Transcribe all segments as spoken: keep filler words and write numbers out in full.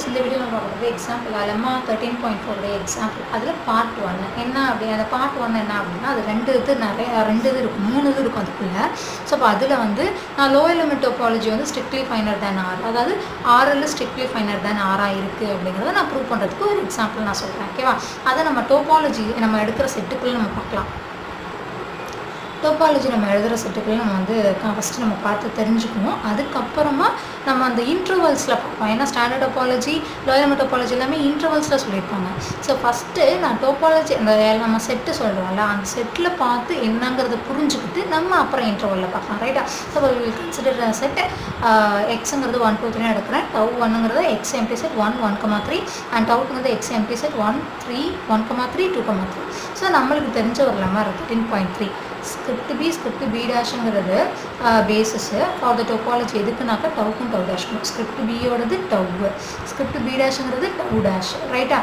Friends இந்த video நம்ம பார்க்குறது example lemma thirteen point four example அதில் பார்ட் ஒன் என்ன அப்படி அந்த பார்ட் ஒன் என்ன அப்படின்னா அது ரெண்டு இது நிறைய ரெண்டு இது இருக்கும் மூணு இது இருக்கும் அதுக்குள்ளே. ஸோ அப்போ அதில் வந்து நான் லோயர் லிமிட் டோபாலஜி வந்து ஸ்ட்ரிக்ட்லி ஃபைனர் தேன் ஆர், அதாவது ஆறில் ஸ்ட்ரிக்ட்லி ஃபைனர் தேன் ஆராக இருக்குது அப்படிங்கிறத நான் ப்ரூவ் பண்ணுறதுக்கு ஒரு எக்ஸாம்பிள் நான் சொல்கிறேன். ஓகேவா? அதை நம்ம டோபாலஜி நம்ம எடுக்கிற செட்டுக்குள்ளே நம்ம பார்க்கலாம். டோபாலஜி நம்ம எழுதுகிற செட்டுக்குள்ளே நம்ம வந்து ஃபஸ்ட்டு நம்ம பார்த்து தெரிஞ்சுக்கணும். அதுக்கப்புறமா நம்ம அந்த இன்டர்வல்ஸில் பார்ப்போம். ஏன்னா standard topology lower limit topology எல்லாமே இன்டர்வல்ஸில் சொல்லியிருப்பாங்க. ஸோ ஃபஸ்ட்டு நான் டோபாலஜி அந்த நம்ம செட்டு சொல்கிறோம்ல அந்த செட்டில் பார்த்து என்னங்கிறத புரிஞ்சுக்கிட்டு நம்ம அப்புறம் இன்டர்வலில் பார்க்கலாம். ரைட்டா? ஸோ வில் கன்சிடர் செட்டு எக்ஸுங்கிறது ஒன் டூ த்ரீ எடுக்கிறேன். டவ் ஒன்னுங்கிறது X empty set one one comma three and டவுட்டுங்கிறது X empty set one three one comma three two comma three. So நம்மளுக்கு தெரிஞ்ச ஒரு லெம்மா இருக்குது thirteen point three. Script B script B டேஷுங்கிறது basis for the topology எதுக்குனாக்கா டவுக்கும் tau டேஷ்க்கும். Script பியோடது டவு, ஸ்கிரிப்ட் பி டேஷுங்கிறது டவு டேஷ். ரைட்டா?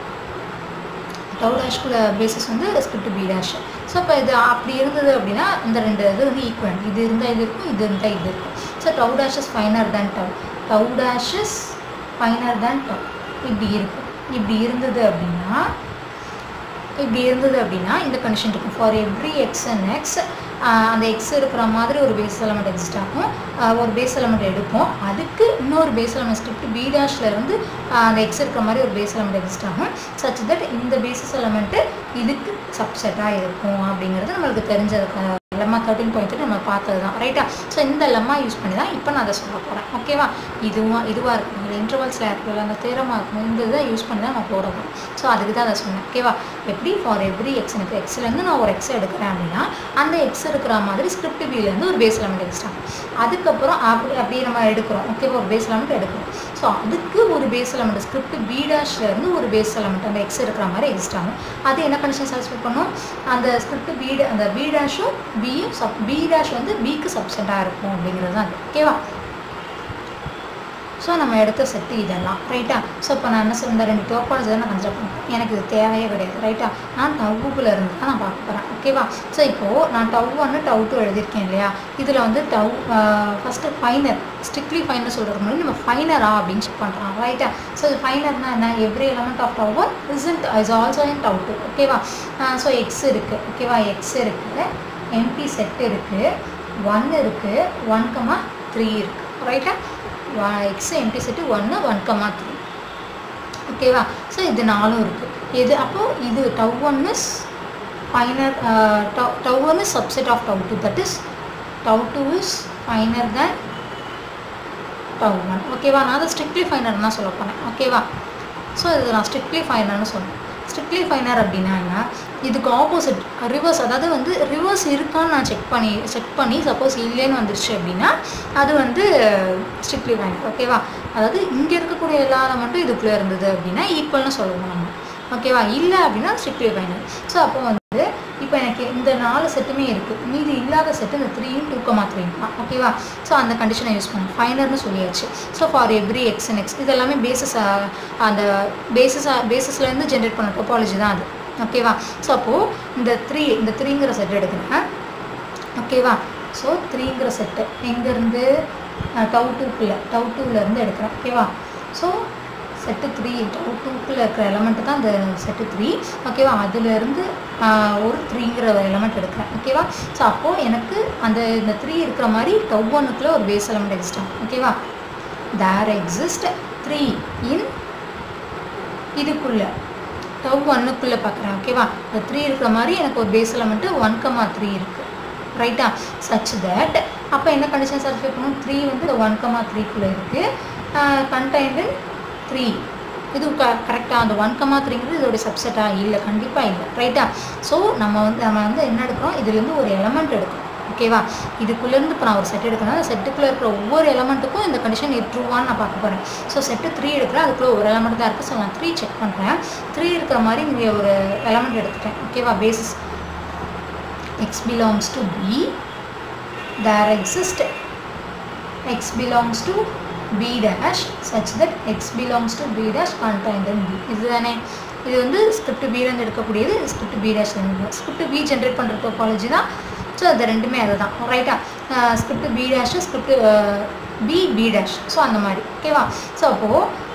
டவு டேஷ்குள்ள பேசிஸ் வந்து ஸ்கிரிப்ட் பி டேஷ். ஸோ இப்போ இது அப்படி இருந்தது அப்படின்னா இந்த ரெண்டு இது வந்து ஈக்குவல். இது இருந்தால் இது இருக்கும், இது இருந்தால் இது இருக்கும். So tau dash is finer than tau, tau dash is finer than tau. இப்படி இருக்கும். இப்படி இருந்தது அப்படின்னா இப்படி இருந்தது அப்படின்னா இந்த கண்டிஷன் இருக்கும். For every X and X அந்த எக்ஸ் இருக்கிற மாதிரி ஒரு பேஸ் எலமெண்ட் எக்ஸிஸ்ட் ஆகும். ஒரு பேஸ் எலமெண்ட் எடுப்போம், அதுக்கு இன்னொரு பேஸ் எலமெண்ட் ஸ்கிரிப்ட் பி டேஷில் இருந்து அந்த எக்ஸ் இருக்கிற மாதிரி ஒரு பேஸ் எலமெண்ட் எக்ஸிஸ்ட் ஆகும். சச் தட் இந்த பேசிஸ் எலமெண்ட்டு இதுக்கு சப்செட்டாக இருக்கும் அப்படிங்கிறது நம்மளுக்கு தெரிஞ்சது. லெம்மா தேர்ட்டீன் பாயிண்ட் த்ரீ நம்ம பார்த்தது தான். ரைட்டா? ஸோ இந்த லெம்மா யூஸ் பண்ணி தான் இப்போ நான் அதை சொல்ல போகிறேன். ஓகேவா? இதுவும் இதுவாக இருக்கும், இந்த இன்டர்வல்ஸில் இருக்கிற அந்த தேரமாக இருக்கும், இந்த இதை யூஸ் பண்ணி தான் நான் போட போகிறேன். ஸோ அதுக்கு தான் அதை சொன்னேன். ஓகேவா? எப்படி ஃபார் எவ்ரி எக்ஸ் எனக்கு எக்ஸ்லேருந்து நான் ஒரு எக்ஸ் எடுக்கிறேன் அப்படின்னா அந்த எக்ஸ் இருக்கிற மாதிரி ஸ்கிரிப்ட் பிலேருந்து ஒரு பேஸ் எலமெண்ட் எக்ஸ்ட் ஆகும். அதுக்கப்புறம் அப்படி அப்படியே நம்ம எடுக்கிறோம். ஓகேவா? ஒரு பேஸ் எலமெண்ட் எடுக்கிறோம். ஸோ அதுக்கு ஒரு பேஸ் எலமெண்ட் ஸ்கிரிப்ட் பி டேஷ்லேருந்து ஒரு பேஸ் எலமெண்ட் அந்த எக்ஸ் இருக்கிற மாதிரி எக்ஸிஸ்ட் ஆகும். அது என்ன கண்டிஷன் சாட்டிஸ்ஃபை பண்ணும்? அந்த ஸ்கிரிப்ட் பி அந்த பி டேஷும் பியும் சப் பி டேஷ் வந்து பிக்கு சப்செட்டாக இருக்கும் அப்படிங்கிறது தான். ஓகேவா? ஸோ நம்ம எடுத்த செட்டு இதெல்லாம். ரைட்டா? ஸோ இப்போ நான் என்ன சொல்ல இந்த ரெண்டு டோபாலஜி தான் நான் கன்சிடர் பண்ணுறேன். எனக்கு இது தேவையே கிடையாது. ரைட்டா? நான் டவ்வுக்குள்ளே இருந்து தான் நான் பார்க்க போகிறேன். ஓகேவா? ஸோ இப்போது நான் டவ் ஒன்று டவ் டூ எழுதியிருக்கேன் இல்லையா? இதில் வந்து tau first finer strictly finer சொல்கிறது முன்னாடி நம்ம ஃபைனரா அப்படின்னு செக் பண்ணுறோம். ரைட்டா? ஸோ இது ஃபைனர்னா என்ன? Every element of tau one isn't is also in tau two. ஓகேவா? ஸோ எக்ஸ் இருக்குது. ஓகேவா? எக்ஸ் இருக்குது, எம்டி செட் இருக்குது, ஒன் இருக்குது, ஒன் கமா த்ரீ இருக்குது. ரைட்டா? எக்ஸ் எம்டி செட்டு ஒன்று ஒன் கமா த்ரீ. ஓகேவா? ஸோ இது நாலும் இருக்குது. எது அப்போது இது tau one is finer, tau tau one is subset of tau two, that is tau two is finer than tau one. ஓகேவா? நான் அதை ஸ்ட்ரிக்ட்லி ஃபைனர் தான் சொல்ல போனேன். ஓகேவா? ஸோ இது நான் ஸ்ட்ரிக்ட்லி ஃபைனர்னு சொன்னேன். ஸ்ட்ரிக்ட்லி ஃபைனர் அப்படின்னா என்ன? இதுக்கு ஆப்போசிட் ரிவர்ஸ், அதாவது வந்து ரிவர்ஸ் இருக்கான்னு நான் செக் பண்ணி செக் பண்ணி சப்போஸ் இல்லைன்னு வந்துருச்சு அப்படின்னா அது வந்து ஸ்ட்ரிக்ட்லி ஃபைனர். ஓகேவா? அதாவது இங்கே இருக்கக்கூடிய எல்லா மட்டும் இதுக்குள்ளே இருந்தது அப்படின்னா ஈக்குவல்னு சொல்லுவோம் நம்ம. ஓகேவா? இல்லை அப்படின்னா ஸ்ட்ரிக்ட்லி ஃபைனர். ஸோ அப்போ வந்து இப்போ எனக்கு இந்த நாலு செட்டுமே இருக்குது, மீதி இல்லாத செட்டு இந்த த்ரீயும் டூ கமா த்ரீயும் தான். ஓகேவா? ஸோ அந்த கண்டிஷனை யூஸ் பண்ணுவோம். ஃபைனர்னு சொல்லியாச்சு. So for every X and X இது எல்லாமே பேசிஸ், அந்த பேசிஸ் பேசிஸ்லேருந்து ஜென்ரேட் பண்ண டோபாலஜி தான் அது. ஓகேவா? ஸோ அப்போது இந்த த்ரீ இந்த த்ரீங்கிற செட் எடுக்கிறேன். ஓகேவா? ஸோ த்ரீங்கிற செட்டு எங்கேருந்து? டவ் டூக்குள்ளே டவ் டூவிலேருந்து எடுக்கிறேன். ஓகேவா? ஸோ செட்டு த்ரீ டவ் டூக்குள்ளே இருக்கிற எலமெண்ட்டு தான் இந்த செட்டு த்ரீ. ஓகேவா? அதுலேருந்து ஒரு த்ரீங்கிற எலமெண்ட் எடுக்கிறேன். ஓகேவா? ஸோ அப்போது எனக்கு அந்த இந்த த்ரீ இருக்கிற மாதிரி டவ் ஒன்னுக்குள்ளே ஒரு பேஸ் எலமெண்ட் எக்ஸிஸ்ட் ஆகும். ஓகேவா? தேர் எக்ஸிஸ்ட் த்ரீ இன் இதுக்குள்ளே டவ் ஒன்னுக்குள்ளே பார்க்குறேன். ஓகேவா? இந்த த்ரீ இருக்கிற மாதிரி எனக்கு ஒரு base element one comma three இருக்குது. ரைட்டா? சச் தட் அப்போ என்ன கண்டிஷன் சாட்டிஸ்ஃபை பண்ணணும்? த்ரீ வந்து இந்த ஒன் கமா த்ரீக்குள்ளே இருக்குது, கண்டைன்டு த்ரீ. இது க கரெக்டாக அந்த ஒன் கமா த்ரீங்கிறது இதோடைய சப்செட்டாக? இல்லை, கண்டிப்பாக இல்லை. ரைட்டா? ஸோ நம்ம வந்து நம்ம வந்து என்ன எடுக்கிறோம்? இதுலேருந்து ஒரு எலமெண்ட் எடுக்கிறோம். ஓகேவா? இதுக்குள்ளேருந்து இப்போ நான் ஒரு செட் எடுக்கணும். அந்த செட்டுக்குள்ளே இருக்கிற ஒவ்வொரு எலமெண்ட்டுக்கும் இந்த கண்டிஷன் ட்ரூவான்னு நான் பார்க்க போகிறேன். ஸோ செட்டு த்ரீ எடுக்கிறேன், அதுக்குள்ளே ஒரு எலமெண்ட் தான் இருக்குது. ஸோ நான் த்ரீ செக் பண்ணுறேன். த்ரீ இருக்கிற மாதிரி இங்கே ஒரு எலமெண்ட் எடுத்துட்டேன். ஓகேவா? Basis X belongs to B, there exist X belongs to b dash such that x belongs to b dash contained in b. இதுதானே? இது வந்து ஸ்கிரிப்ட் பிலேருந்து எடுக்கக்கூடியது, ஸ்கிரிப்ட் பி டேஷ்லேருந்து. ஸ்கிரிப்ட் பி ஜென்ரேட் பண்ணுற டோபாலஜி தான். ஸோ அது ரெண்டுமே அது தான். ரைட்டா? Script B dash script B B dash. So அந்த மாதிரி. ஓகேவா? ஸோ அப்போது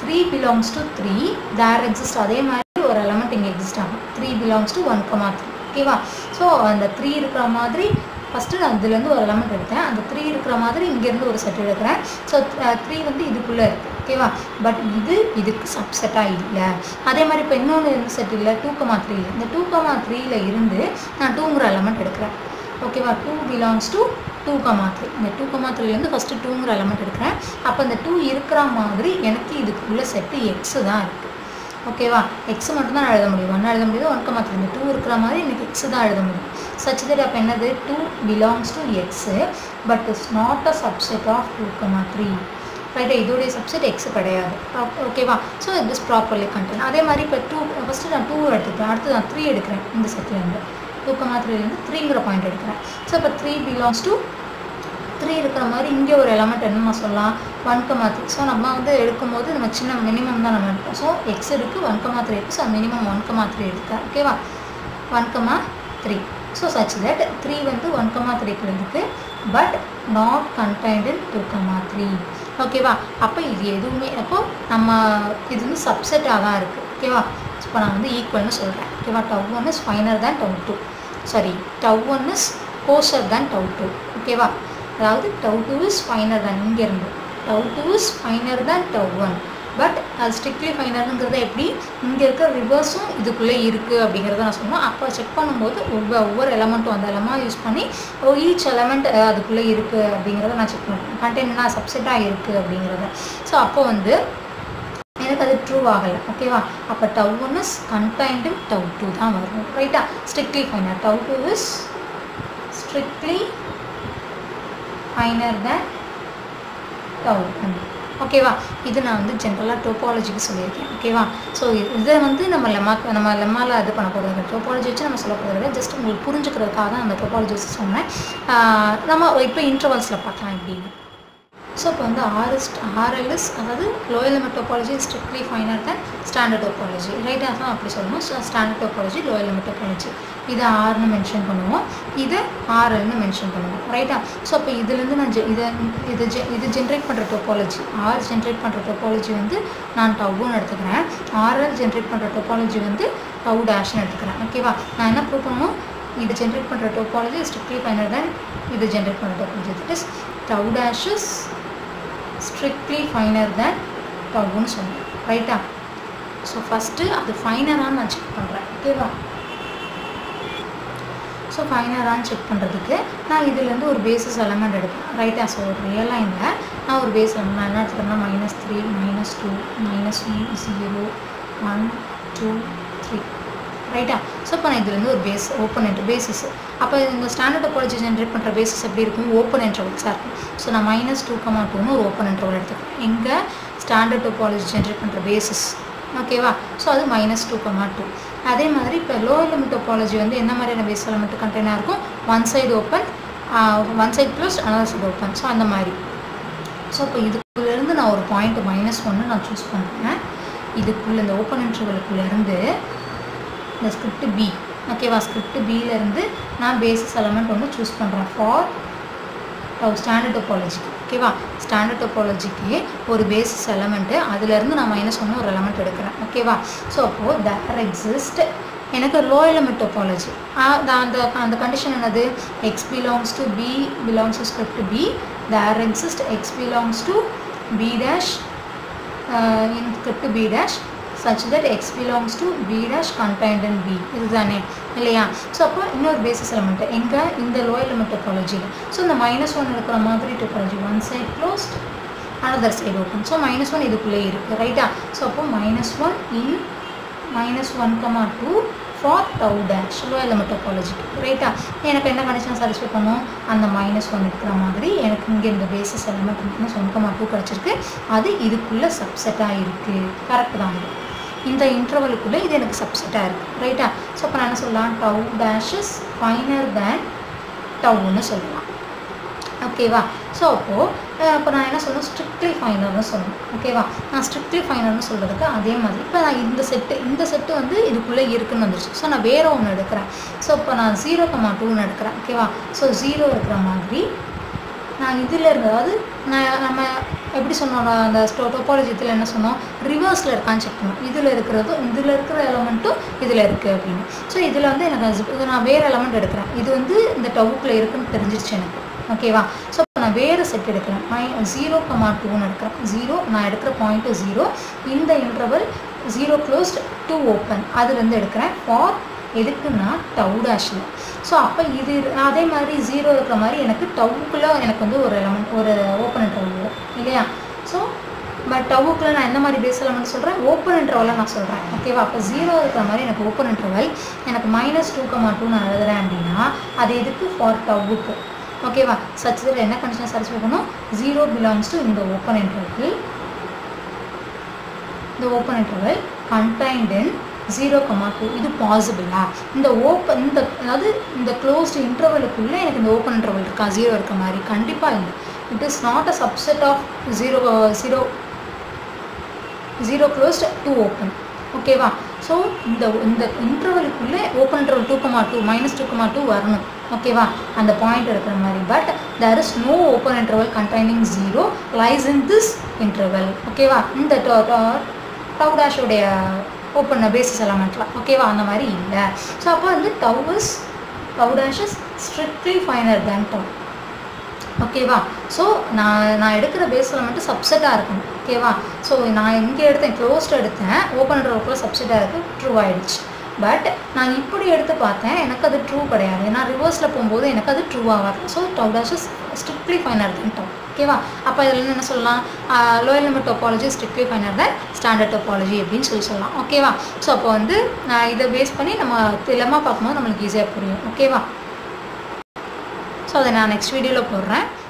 three belongs to three there exist அதே மாதிரி ஒரு எலமெண்ட் இங்கே எக்ஸிஸ்ட் ஆகும் three belongs to one comma three ஓகேவா ஸோ அந்த த்ரீ இருக்கிற மாதிரி ஃபஸ்ட்டு நான் இதுலேருந்து ஒரு எலமெண்ட் எடுத்தேன் அந்த த்ரீ இருக்கிற மாதிரி இங்கேருந்து ஒரு செட் எடுக்கிறேன் ஸோ த்ரீ வந்து இதுக்குள்ளே இருக்குது ஓகேவா பட் இது இதுக்கு சப்செட்டாக இல்லை அதே மாதிரி இப்போ இன்னொன்று எந்த செட் இல்லை டூ கமா த்ரீ இந்த டூ கமா த்ரீயில் இருந்து நான் டூங்கிற எலமெண்ட் எடுக்கிறேன் ஓகேவா two belongs to two comma three இந்த டூ கமா த்ரீலேருந்து ஃபஸ்ட்டு டூங்கிற எலமெண்ட் எடுக்கிறேன் அப்போ இந்த டூ இருக்கிற மாதிரி எனக்கு இதுக்குள்ளே செட்டு எக்ஸு தான் இருக்குது ஓகேவா எக்ஸ் மட்டும் தான் எழுத முடியும் ஒன்று எழுத முடியாது ஒன் கமா த்ரீ இந்த டூ இருக்கிற மாதிரி எனக்கு எக்ஸு தான் எழுத முடியும் சச் தட் அப்போ என்னது two belongs to X but is not a subset of two comma three ரைட்டா இதோடைய சப்செட் எக்ஸ் கிடையாது ஓகேவா so it is properly contain அதே மாதிரி இப்போ டூ ஃபஸ்ட்டு நான் டூ எடுத்துக்கிறேன் அடுத்து நான் த்ரீ எடுக்கிறேன் இந்த செட்லேருந்து டூ கமா த்ரீலேருந்து த்ரீங்கிற பாயிண்ட் எடுக்கிறேன் ஸோ இப்போ த்ரீ பிலாங்ஸ் டு த்ரீ இருக்கிற மாதிரி இங்கே ஒரு எலமெண்ட் என்னென்ன சொல்லலாம் ஒன் கமா த்ரீ ஸோ நம்ம வந்து எடுக்கும்போது நம்ம சின்ன மினிமம் தான் நம்ம எடுப்போம் ஸோ எக்ஸ் இருக்குது ஒன் கமா த்ரீ இருக்குது so minimum one comma three எடுத்தேன் ஓகேவா one comma three so such that three வந்து ஒன் கமா த்ரீக்கு இருக்குது but not contained in two comma three ஓகேவா அப்போ இது எதுவுமே அப்போ நம்ம இது வந்து சப்செட்டாக தான் இருக்குது ஓகேவா இப்போ நான் வந்து ஈக்குவல்னு சொல்கிறேன் ஓகேவா tau one is finer than tau two sorry tau one is coarser than tau two ஓகேவா அதாவது tau two is finer than இங்கேருந்து tau two is finer than tau one but அது ஸ்ட்ரிக்ட்லி ஃபைனருங்கிறத எப்படி இங்கே இருக்கிற ரிவர்ஸும் இதுக்குள்ளே இருக்குது அப்படிங்கிறத நான் சொன்னேன் அப்போ செக் பண்ணும்போது ஒவ்வொரு ஒவ்வொரு எலமெண்ட்டும் அந்த எலமெண்ட் யூஸ் பண்ணி ஈச் எலமெண்ட் அதுக்குள்ளே இருக்குது அப்படிங்கிறத நான் செக் பண்ணுறேன் கண்டெய்னா சப்செட்டாக இருக்குது அப்படிங்கிறத ஸோ அப்போ வந்து எனக்கு அது ட்ரூ ஆகலை ஓகேவா அப்போ tau one is contained tau two தான் வரும் ரைட்டா strictly finer tau two is strictly finer than tau one ஓகேவா இது நான் வந்து ஜென்ரலாக டோபாலஜிக்கு சொல்லியிருக்கேன் ஓகேவா ஸோ இதை வந்து நம்ம லெம்மா நம்ம லெம்மாவில் இது பண்ண போகிறது டோபாலஜி வச்சு நம்ம சொல்ல போகிறத ஜஸ்ட் உங்களுக்கு புரிஞ்சுக்கிறதுக்காக தான் அந்த டோபாலஜி வச்சு சொன்னேன் நம்ம இப்போ இன்டர்வல்ஸில் பார்க்கலாம் எப்படின்னு ஸோ இப்போ வந்து ஆர்எஸ் ஆர்எல்எஸ் அதாவது lower limit topology strictly finer than standard topology ரைட்டாக தான் அப்படி சொல்லணும் so standard topology lower limit topology இதை ஆர்னு மென்ஷன் பண்ணுவோம் இதை ஆர்எல்னு மென்ஷன் பண்ணுவோம் ரைட்டா ஸோ அப்போ இதுலேருந்து நான் ஜெ இதை இது ஜெ இது ஜென்ரேட் பண்ணுற டோபாலஜி ஆர் ஜென்ரேட் பண்ணுற டோபாலஜி வந்து நான் டவ்வுன்னு எடுத்துக்கிறேன் ஆர்எல் ஜென்ரேட் பண்ணுற டோபாலஜி வந்து டவ் டேஷ்னு எடுத்துக்கிறேன் ஓகேவா நான் என்ன ப்ரூவ் பண்ணணும் இது ஜென்ரேட் பண்ணுற டோபாலஜி ஸ்ட்ரிக்ட்லி ஃபைனர் தேன் இது ஜென்ரேட் பண்ணுற topology that is tau dash is strictly finer than டவ்வுன்னு சொன்னேன் ரைட்டா ஸோ ஃபஸ்ட்டு அது ஃபைனரான்னு நான் செக் பண்ணுறேன் ஓகேவா ஸோ ஃபைனரான்னு செக் பண்ணுறதுக்கு நான் இதுலேருந்து ஒரு பேசிஸ் எலமெண்ட் எடுப்பேன் ரைட்டா ஸோ ஒரு ரியல் லைனில் நான் ஒரு பேஸ் எலமெண்ட் நான் என்ன எடுத்துக்கிறேன்னா minus three minus two minus one zero one two three ரைட்டா ஸோ இப்போ நான் இதுலேருந்து ஒரு பேஸ் ஓப்பன் என்ட்ரு பேசிஸ் அப்போ இந்த ஸ்டாண்டர்ட் டோபாலஜி ஜென்ரேட் பண்ணுற பேசிஸ் எப்படி இருக்கும் ஓப்பன் இன்டர்வல்ஸாக இருக்கும் ஸோ நான் மைனஸ் டூ கமா டூன்னு ஒரு ஓப்பன் இன்டர்வல் எடுத்துக்கிறேன் எங்கே ஸ்டாண்டர்ட் டோபாலஜி ஜென்ரேட் பண்ணுற பேசிஸ் ஓகேவா ஸோ அது மைனஸ் டூ கமா டூ அதே மாதிரி இப்போ லோயர் லிமிட் டோபாலஜி வந்து என்ன மாதிரியான பேஸ் எலமெண்ட் கண்டெய்னாக இருக்கும் one side open one side plus another side open so அந்த மாதிரி ஸோ இப்போ இதுக்குள்ளேருந்து நான் ஒரு பாயிண்ட் மைனஸ் ஒன்று நான் சூஸ் பண்ணுறேன் இதுக்குள்ளே இந்த ஓப்பன் இன்டர்வலுக்குள்ளேருந்து இந்த ஸ்கிரிப்ட் பி ஓகேவா ஸ்கிரிப்ட் பியிலேருந்து நான் பேசிஸ் எலமெண்ட் ஒன்று சூஸ் பண்ணுறேன் ஃபார் ஸ்டாண்டர்ட் டோபாலஜிக்கு ஓகேவா ஸ்டாண்டர்ட் டோபாலஜிக்கு ஒரு பேசிஸ் எலமெண்ட்டு அதுலேருந்து நான் மைனஸ் ஒன்று ஒரு எலமெண்ட் எடுக்கிறேன் ஓகேவா ஸோ அப்போது தேர் எக்ஸிஸ்ட் எனக்கு லோயர் லிமிட் டோபாலஜி அந்த அந்த கண்டிஷன் என்னது X belongs to B belongs to script B there exist X belongs to B dash in script B dash such that x belongs to b dash contained in b இதுதானே இல்லையா so அப்போ இன்னொரு basis element எங்கே இந்த lower limit டோபாலஜியில் so இந்த minus one இருக்கிற மாதிரி topology one side closed another side open so minus one இதுக்குள்ளே இருக்குது ரைட்டா ஸோ அப்போ minus one in minus one comma two for tau dash lower limit டோபாலஜிக்கு ரைட்டா எனக்கு என்ன கண்டிஷன் சாட்டிஸ்ஃபை பண்ணும் அந்த மைனஸ் ஒன் இருக்கிற மாதிரி எனக்கு இங்கே இந்த basis element minus one comma two கிடச்சிருக்கு அது இதுக்குள்ளே சப்செட்டாக இருக்குது கரெக்ட் தான் இது இந்த இன்டர்வலுக்குள்ளே இது எனக்கு சப்செட்டாக இருக்குது ரைட்டா ஸோ அப்போ நான் என்ன சொல்லலாம் tau dash is finer than டவ்னு சொல்லலாம் ஓகேவா ஸோ அப்போது இப்போ நான் என்ன சொல்லணும் ஸ்ட்ரிக்ட்லி ஃபைனர்னு சொல்லணும் ஓகேவா நான் ஸ்ட்ரிக்ட்லி ஃபைனர்னு சொல்கிறதுக்கு அதே மாதிரி இப்போ நான் இந்த செட்டு இந்த செட்டு வந்து இதுக்குள்ளே இருக்குன்னு வந்துருச்சு ஸோ நான் வேறு ஒன்று எடுக்கிறேன் ஸோ இப்போ நான் ஜீரோ கமா டூன்னு எடுக்கிறேன் ஓகேவா ஸோ ஜீரோ இருக்கிற மாதிரி நான் இதில் இருந்து அதாவது நான் நம்ம எப்படி சொன்னோம் அந்த டோபாலஜி இதில் என்ன சொன்னோம் ரிவர்ஸில் இருக்கான்னு செக் பண்ணோம் இதில் இருக்கிறதும் இதில் இருக்கிற எலமெண்ட்டும் இதில் இருக்குது அப்படின்னு ஸோ இதில் வந்து எனக்கு இது நான் வேறு எலமெண்ட் எடுக்கிறேன் இது வந்து இந்த டவுக்கில் இருக்குன்னு தெரிஞ்சிருச்சு எனக்கு ஓகேவா ஸோ நான் வேறு செட் எடுக்கிறேன் மை ஜீரோ கமா டூன்னு எடுக்கிறேன் ஜீரோ நான் எடுக்கிற பாயிண்ட்டு ஜீரோ இந்த interval zero closed two open அதுலேருந்து எடுக்கிறேன் ஃபார் எதுக்குன்னா டவு டேஷில் ஸோ அப்போ இது அதே மாதிரி ஜீரோ இருக்கிற மாதிரி எனக்கு டவுக்குள்ளே எனக்கு வந்து ஒரு எலமெண்ட் ஒரு ஓப்பன் இன்டர்வல் வரும் இல்லையா ஸோ பட் டவுக்குள்ளே நான் என்ன மாதிரி பேஸ் எலமெண்ட் சொல்கிறேன் ஓப்பன் இன்டர்வலை நான் சொல்கிறேன் ஓகேவா அப்போ ஜீரோ இருக்கிற மாதிரி எனக்கு ஓப்பன் இன்டர்வல் எனக்கு மைனஸ் டூ கமா டூ நான் எழுதுறேன் அப்படின்னா அது எதுக்கு ஃபார் டவுக்கு ஓகேவா சச்சிதில் என்ன கண்டிஷன் சாட்டிஸ்ஃபை பண்ணணும் ஜீரோ பிலாங்ஸ் டு இந்த ஓப்பன் இன்டர்வல் இந்த open interval contained in zero comma two இது பாசிபிளா இந்த ஓப்பன் இந்த அதாவது இந்த க்ளோஸ்டு இன்டர்வலுக்குள்ளே எனக்கு இந்த ஓப்பன் இன்டர்வல் இருக்கா ஜீரோ இருக்க மாதிரி கண்டிப்பாக இல்லை it is not a subset of zero zero zero closed two open ஓகேவா ஸோ இந்த இந்த இன்டர்வலுக்குள்ளே open interval two comma two minus two comma two வரணும் ஓகேவா அந்த பாயிண்ட் இருக்கிற மாதிரி but there is no open interval containing zero lies in this interval ஓகேவா இந்த டவு டேஷோடைய ஓப்பன் பேசிஸ் எலமெண்ட்லாம் ஓகேவா அந்த மாதிரி இல்லை ஸோ அப்போ வந்து tau is tau dash is strictly finer than tau ஓகேவா ஸோ நான் நான் எடுக்கிற பேஸ் எலமெண்ட்டு சப்செட்டாக இருக்கணும் ஓகேவா ஸோ நான் இங்கே எடுத்தேன் க்ளோஸ்ட் எடுத்தேன் ஓப்பன் இன்டர்வல்குள்ள சப்செட்டாக இருக்குது ட்ரூ ஆகிடுச்சு பட் நான் இப்படி எடுத்து பார்த்தேன் எனக்கு அது ட்ரூ கிடையாது ஏன்னா ரிவர்ஸில் போகும்போது எனக்கு அது ட்ரூ ஆகாது so tau dash is strictly finer than tau ஓகேவா அப்போ இதில் என்ன சொல்லலாம் lower limit topology strictly finer than standard topology அப்படின்னு சொல்லி சொல்லலாம் ஓகேவா ஸோ அப்போ வந்து நான் இதை பேஸ் பண்ணி நம்ம லெம்மா பார்க்கும்போது நம்மளுக்கு ஈஸியாக புரியும் ஓகேவா ஸோ அதை நான் நெக்ஸ்ட் வீடியோவில் போடுறேன்